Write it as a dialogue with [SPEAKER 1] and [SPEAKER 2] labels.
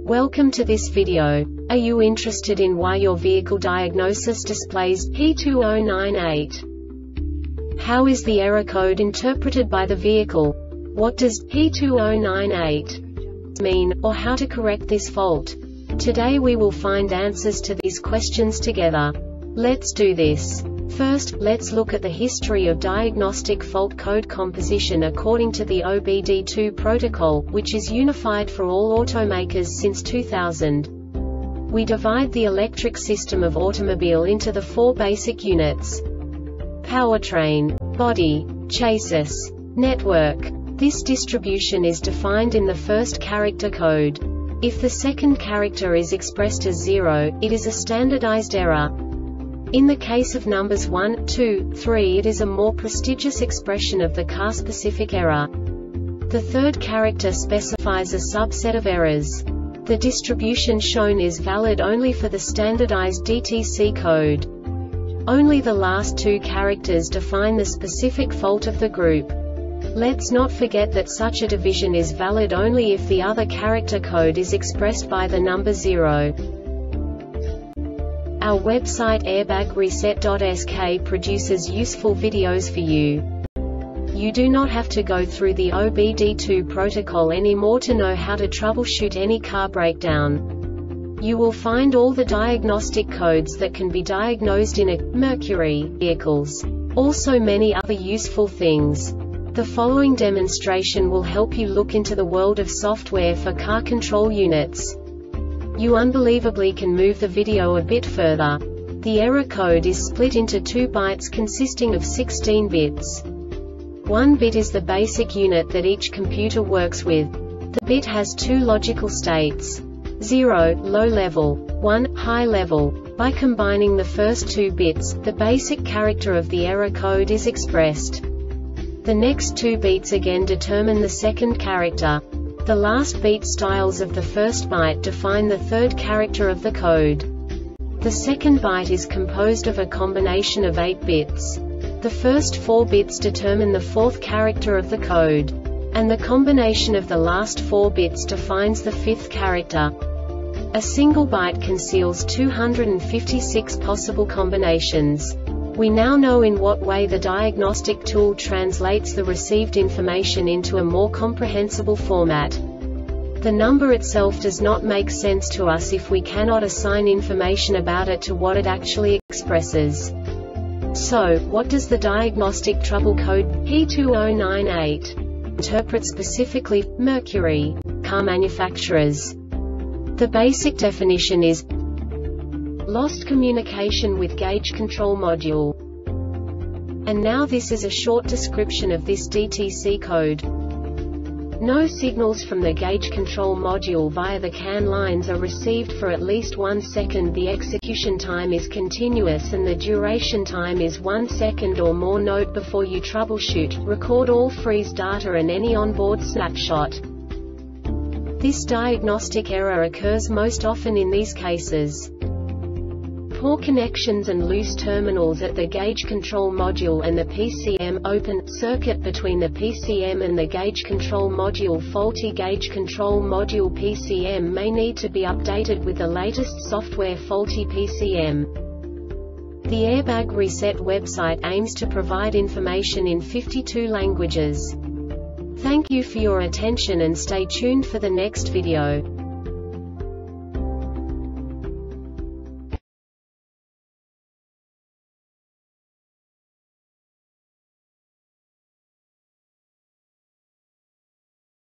[SPEAKER 1] Welcome to this video. Are you interested in why your vehicle diagnosis displays P2098? How is the error code interpreted by the vehicle? What does P2098 mean, or how to correct this fault? Today we will find answers to these questions together. Let's do this. First, let's look at the history of diagnostic fault code composition according to the OBD2 protocol, which is unified for all automakers since 2000. We divide the electric system of automobile into the four basic units: powertrain, body, chassis, network. This distribution is defined in the first character code. If the second character is expressed as 0, it is a standardized error. In the case of numbers 1, 2, 3, it is a more prestigious expression of the car-specific error. The third character specifies a subset of errors. The distribution shown is valid only for the standardized DTC code. Only the last two characters define the specific fault of the group. Let's not forget that such a division is valid only if the other character code is expressed by the number 0. Our website airbagreset.sk produces useful videos for you. You do not have to go through the OBD2 protocol anymore to know how to troubleshoot any car breakdown. You will find all the diagnostic codes that can be diagnosed in a Mercury vehicles. Also many other useful things. The following demonstration will help you look into the world of software for car control units. You unbelievably can move the video a bit further. The error code is split into 2 bytes consisting of 16 bits. 1 bit is the basic unit that each computer works with. The bit has 2 logical states: 0, low level, 1, high level. By combining the first 2 bits, the basic character of the error code is expressed. The next 2 beats again determine the second character. The last beat styles of the first byte define the third character of the code. The second byte is composed of a combination of 8 bits. The first 4 bits determine the fourth character of the code. And the combination of the last 4 bits defines the fifth character. A single byte conceals 256 possible combinations. We now know in what way the diagnostic tool translates the received information into a more comprehensible format. The number itself does not make sense to us if we cannot assign information about it to what it actually expresses. So, what does the diagnostic trouble code P2098 interpret specifically for Mercury car manufacturers? The basic definition is lost communication with gauge control module. And now this is a short description of this DTC code. No signals from the gauge control module via the CAN lines are received for at least 1 second. The execution time is continuous and the duration time is 1 second or more. Note before you troubleshoot, record all freeze data and any onboard snapshot. This diagnostic error occurs most often in these cases: poor connections and loose terminals at the gauge control module and the PCM, open circuit between the PCM and the gauge control module, faulty gauge control module. PCM may need to be updated with the latest software. Faulty PCM. The Airbag Reset website aims to provide information in 52 languages. Thank you for your attention and stay tuned for the next video.